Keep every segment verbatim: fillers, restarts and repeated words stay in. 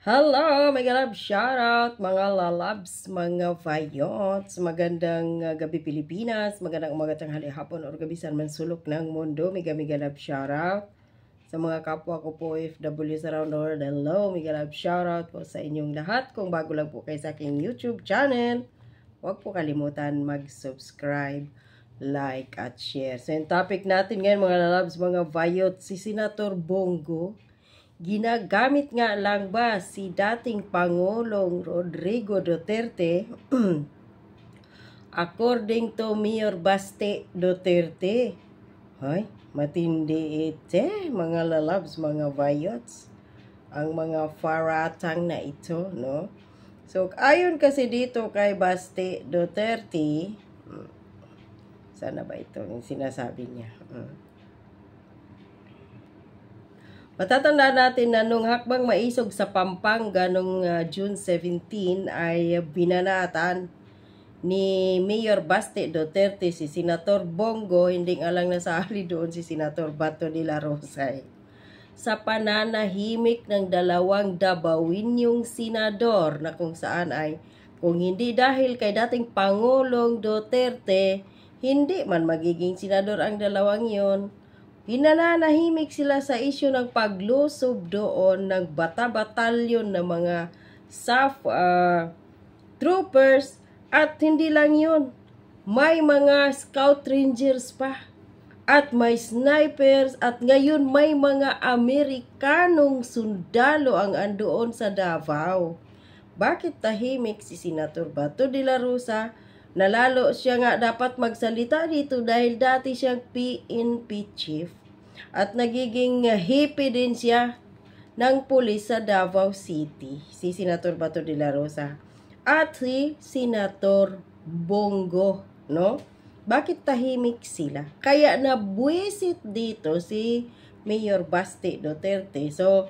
Hello, mga love, shoutout, mga lalabs, mga vayots, magandang uh, gabi Pilipinas, magandang umaga, tanghali, hapon, or gabi saan man sulok ng mundo, mga mga love, shoutout. Sa mga kapwa ko po, O F Ws around the world, hello, mga love, shoutout po sa inyong lahat. Kung bago lang po kayo sa aking YouTube channel, huwag po kalimutan mag-subscribe, like, at share. So, yung topic natin ngayon, mga lalabs, mga vayots, si Senator Bongo, ginagamit nga lang ba si dating Pangulong Rodrigo Duterte according to Mayor Baste Duterte? Hoy, matindi ite, mga lalabs, mga vayots, ang mga faratang na ito, no? So, ayon kasi dito kay Baste Duterte, hmm, sana ba ito yung sinasabi niya? Hmm. Matatandaan natin na nung hakbang maisog sa Pampanga noong uh, June seventeenth ay binanatan ni Mayor Baste Duterte si Senator Bongo, hindi alang nasali doon si Senator Bato de la Rosa sa pananahimik ng dalawang Dabawenyong senador na kung saan ay kung hindi dahil kay dating Pangulong Duterte, hindi man magiging senador ang dalawang yon. Hinananahimik sila sa isyu ng paglusob doon ng bata-batalyon ng mga S A F uh, troopers at hindi lang yun. May mga scout rangers pa at may snipers at ngayon may mga Amerikanong sundalo ang andoon sa Davao. Bakit tahimik si Senator Bato de la Rosa? Nalalo siya nga dapat magsalita dito dahil dati siyang P N P chief at nagiging hippie din siya ng pulis sa Davao City, si Senator Bato de la Rosa at si Senator Bongo, no? Bakit tahimik sila? Kaya nabwisit dito si Mayor Baste Duterte. So,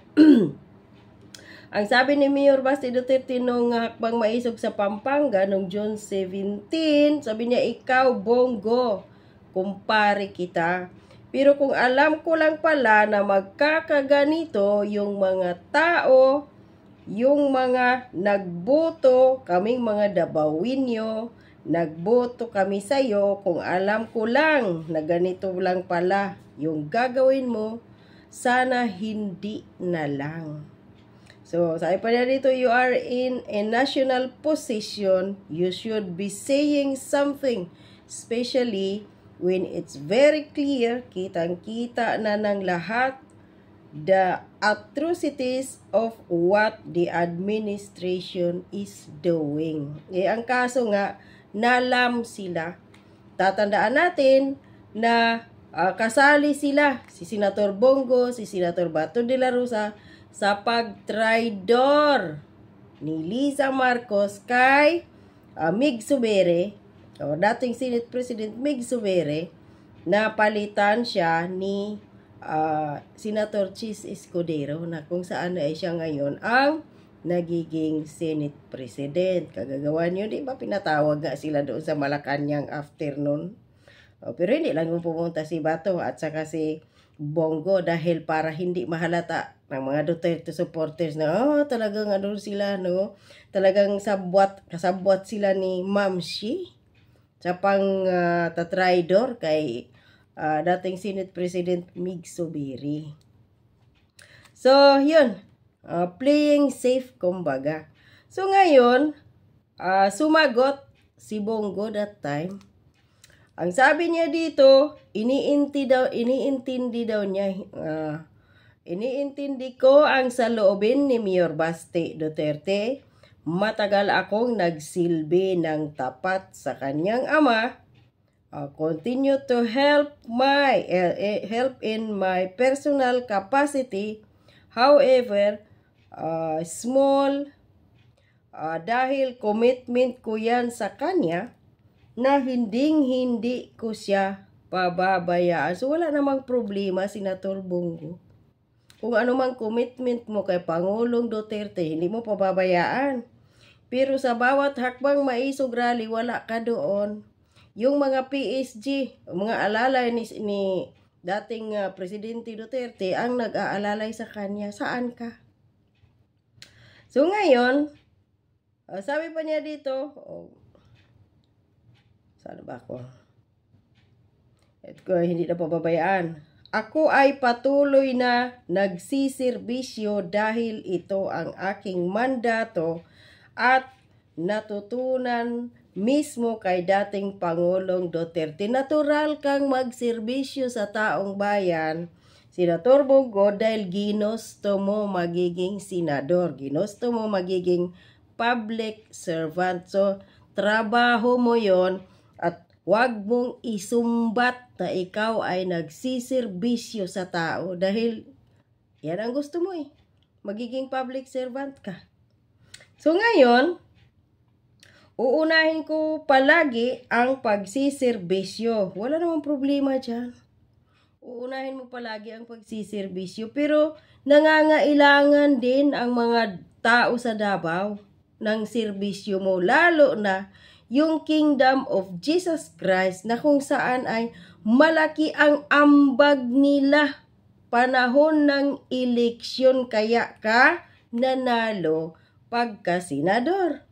ang sabi ni Mayor Baste Duterte nung hakbang maisog sa Pampanga noong June seventeenth, sabi niya, ikaw Bongo, kumpare kita. Pero kung alam ko lang pala na magkakaganito yung mga tao, yung mga nagboto, kaming mga Dabawenyo, nagboto kami sa'yo, kung alam ko lang na ganito lang pala yung gagawin mo, sana hindi na lang. So, sabi pa niya dito, you are in a national position, you should be saying something, especially when it's very clear, kitang-kita na ng lahat, the atrocities of what the administration is doing. Eh, ang kaso nga, nalam sila. Tatandaan natin na uh, kasali sila, si Senator Bongo, si Senator Bato de la Rosa, sa pagtraidor ni Liza Marcos kay uh, Mig Subere, o dating Senate President Mig Subere, na palitan siya ni uh, Senator Chis Escudero na kung saan ay siya ngayon ang nagiging Senate President. Kagagawa niyo, di ba pinatawag nga sila doon sa Malacanang afternoon? O, pero hindi lang pumunta si Bato at saka si Bongo dahil para hindi mahalata ng mga Duterte supporters na oh, talagang ano sila, no? Talagang sabwat, kasabwat sila ni Ma'am Shi sa pang uh, tatraidor kay uh, dating Senate President Mig Subiri. So, yun. Uh, playing safe, kumbaga. So, ngayon, uh, sumagot si Bongo that time. Ang sabi niya dito, iniinti daw, iniintindi daw niya, uh, iniintindi ko ang saloobin ni Mayor Baste Duterte. Matagal akong nagsilbi ng tapat sa kanyang ama. Uh, continue to help my uh, help in my personal capacity. However, uh, small uh, dahil commitment ko yan sa kanya na hinding-hindi ko siya pababayaan. So, wala namang problema, Senator Bongo. Kung ano mang commitment mo kay Pangulong Duterte, hindi mo pababayaan. Pero sa bawat hakbang maisog rally, wala ka doon. Yung mga P S G, mga alalay ni, ni dating uh, Presidente Duterte, ang nag-aalalay sa kanya, saan ka? So ngayon, uh, sabi pa niya dito, oh, saan ba ako? At ko hindi na pababayaan. Ako ay patuloy na nagsiservisyo dahil ito ang aking mandato at natutunan mismo kay dating Pangulong Duterte. Natural kang magserbisyo sa taong bayan, Senator Bongo, dahil ginusto mo magiging senador. Ginusto mo magiging public servant. So, trabaho mo yon at huwag mong isumbat na ikaw ay nagsiservisyo sa tao dahil yan ang gusto mo eh. Magiging public servant ka. So ngayon, uunahin ko palagi ang pagsiservisyo. Wala namang problema dyan. Uunahin mo palagi ang pagsiservisyo. Pero nangangailangan din ang mga tao sa Davao ng serbisyo mo. Lalo na yung Kingdom of Jesus Christ na kung saan ay malaki ang ambag nila. Panahon ng eleksyon kaya ka nanalo pagka senador.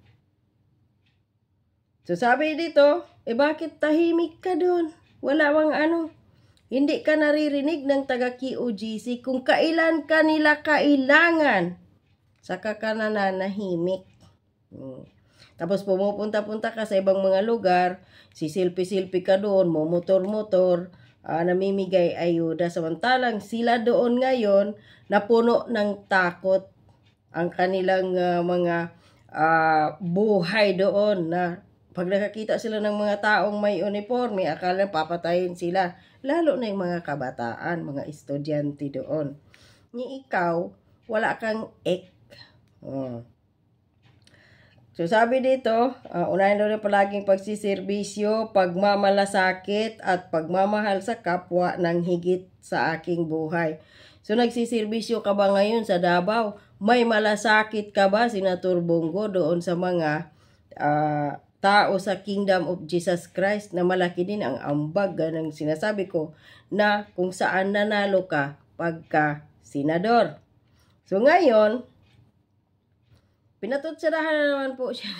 So sabi dito, eh bakit tahimik ka doon? Wala bang ano? Hindi ka naririnig ng taga-Q O G C kung kailan ka nila kailangan. Saka ka nananahimik. Hmm. Tapos pumupunta-punta ka sa ibang mga lugar, sisilpi-silpi ka doon, motor-motor, uh, namimigay ayuda. Samantalang sila doon ngayon, napuno ng takot ang kanilang uh, mga uh, buhay doon na pag nakakita sila ng mga taong may uniforme, akala papatayin sila. Lalo na yung mga kabataan, mga estudyante doon. Ni ikaw, wala kang ek. Oh. So sabi dito, uh, unahin daw na palaging pagsiservisyo, pagmamalasakit at pagmamahal sa kapwa ng higit sa aking buhay. So nagsiservisyo ka ba ngayon sa Davao? May malasakit ka ba, Senator Bongo, doon sa mga uh, tao sa Kingdom of Jesus Christ na malaki din ang ambag ng sinasabi ko na kung saan nanalo ka pagka senador. So ngayon, pinatutsadahan na naman po siya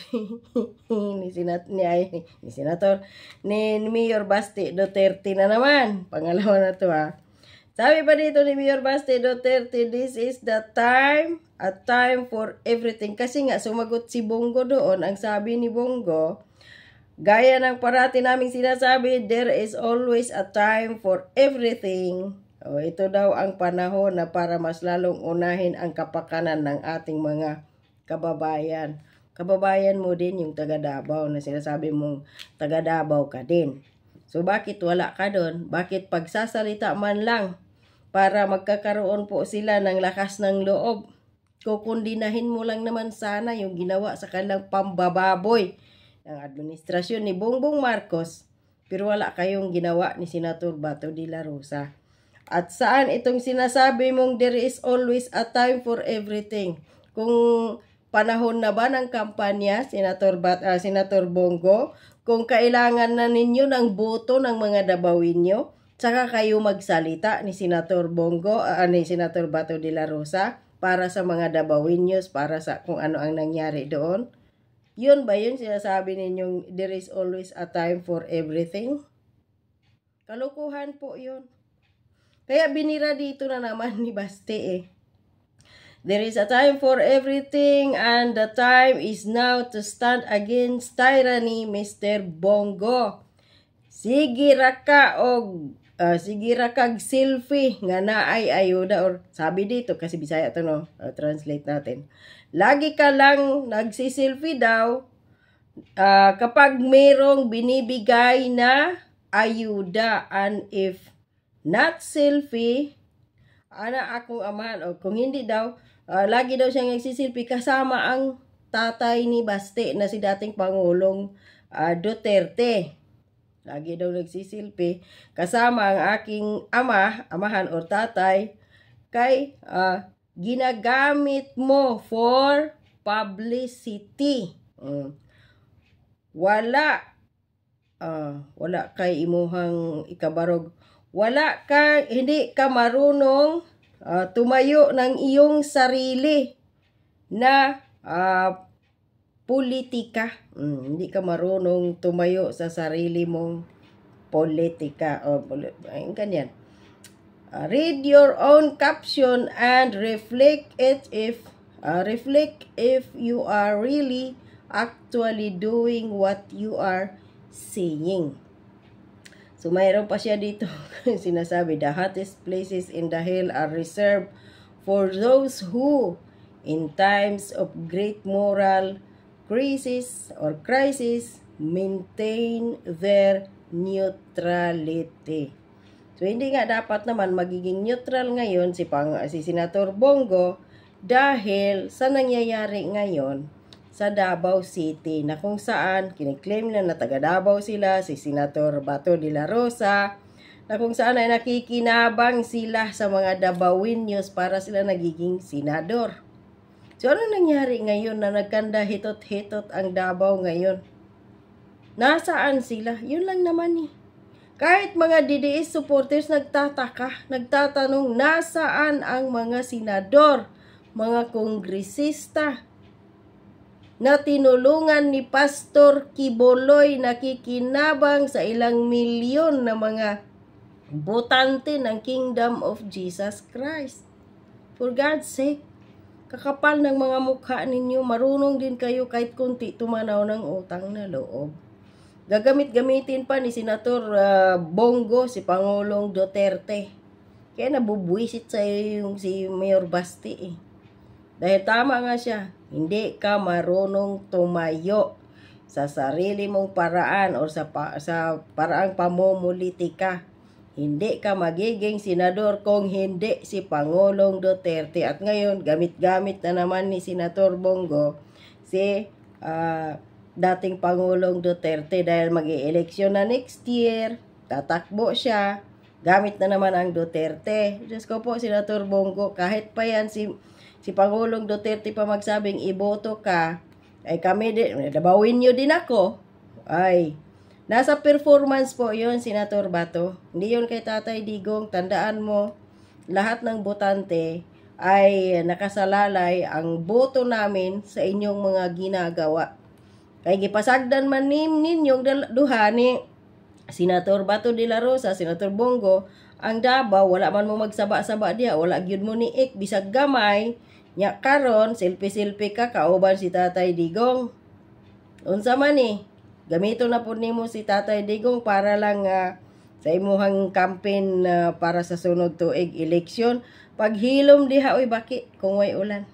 ni, Senat, ni, ay, ni Senator, ni Mayor Basti Duterte na naman. Pangalawa na to ha. Sabi pa dito ni Mayor Basti Duterte, this is the time, a time for everything. Kasi nga, sumagot si Bongo doon. Ang sabi ni Bongo, gaya ng parati naming sinasabi, there is always a time for everything. O, ito daw ang panahon na para mas lalong unahin ang kapakanan ng ating mga kababayan. Kababayan mo din yung taga Davao na sinasabi mong taga Davao ka din. So bakit wala ka doon? Bakit pagsasalita man lang para magkakaroon po sila ng lakas ng loob? Kukundinahin mo lang naman sana yung ginawa sa kanilang pambababoy ng administrasyon ni Bongbong Marcos. Pero wala kayong ginawa ni Senator Bato de la Rosa. At saan itong sinasabi mong there is always a time for everything? Kung panahon na ba ng kampanya, Senator, Bat, uh, Senator Bongo, kung kailangan na ninyo ng boto ng mga Dabawinyo, saka kayo magsalita ni Senator Bongo, uh, ni Senator Bato de la Rosa, para sa mga Dabawinyos, para sa kung ano ang nangyari doon. Yun ba yun sinasabi ninyong there is always a time for everything? Kalukuhan po yun. Kaya binira dito na naman ni Basti eh. There is a time for everything and the time is now to stand against tyranny, Mister Bongo. Sige raka og uh, sige rakag selfie nga naay ayuda or sabi dito kasi Bisaya to no, uh, translate natin. Lagi ka lang nagsiselfie daw uh, kapag merong binibigay na ayuda, and if not selfie, ana akong amahan o kung hindi daw Uh, lagi daw siyang nagsisilpi kasama ang tatay ni Basti na si dating Pangulong uh, Duterte. Lagi daw nagsisilpi kasama ang aking ama, amahan o tatay, kay uh, ginagamit mo for publicity. Um, wala, uh, wala kay imuhang ikabarog. Wala ka, hindi ka marunong Uh, tumayo ng iyong sarili na uh, politika. Mm, hindi ka marunong tumayo sa sarili mong politika. O, ay, ganyan. Uh, read your own caption and reflect it if uh, reflect if you are really actually doing what you are saying. So mayroon pa siya dito sinasabi, the hottest places in the hell are reserved for those who in times of great moral crisis or crisis maintain their neutrality. So hindi nga dapat naman magiging neutral ngayon si pang si Senator Bongo dahil sa nangyayari ngayon sa Davao City na kung saan kiniklaim na na taga Davao sila, si Senator Bato de la Rosa, na kung saan ay nakikinabang sila sa mga Davaoenos para sila nagiging senador. So ano nangyari ngayon na nagkanda hitot-hitot ang Davao ngayon? Nasaan sila? Yun lang naman eh. Kahit mga D D S supporters nagtataka, nagtatanong nasaan ang mga senador, mga kongresista, na tinulungan ni Pastor Quiboloy nakikinabang sa ilang milyon na mga botante ng Kingdom of Jesus Christ. For God's sake, kakapal ng mga mukha ninyo, marunong din kayo kahit kunti tumanaw ng utang na loob. Gagamit-gamitin pa ni Senator uh, Bongo si Pangulong Duterte. Kaya nabubuisit sa yung si Mayor Basti eh. Dahil tama nga siya, hindi ka marunong tumayo sa sarili mong paraan o sa, pa, sa paraang pamumulitika. Hindi ka magiging senador kung hindi si Pangulong Duterte. At ngayon, gamit-gamit na naman ni Senator Bongo si uh, dating Pangulong Duterte dahil mag-i-eleksyon na next year, tatakbo siya, gamit na naman ang Duterte. Diyos ko po, Senator Bongo, kahit pa yan si Si Pangulong Duterte pa magsabing iboto ka, ay kami din, dabawin nyo din ako. Ay, nasa performance po yon Senator Bato. Hindi yun kay Tatay Digong. Tandaan mo, lahat ng botante ay nakasalalay ang boto namin sa inyong mga ginagawa. Kaya gipasagdan man nin ninyong duha ni Senator Bato de la Rosa, Senator Bongo, ang Davao, wala man mo magsaba-saba diya, wala gyud mo ni ik, bisag gamay, nya karon selfie-selfie ka kauban si Tatay Digong. Unsa man ni? Gamito na pud nimo si Tatay Digong para lang uh, sa imuhang campaign uh, para sa sunod tuig eleksyon. Paghilom diha oy baki kung way ulan.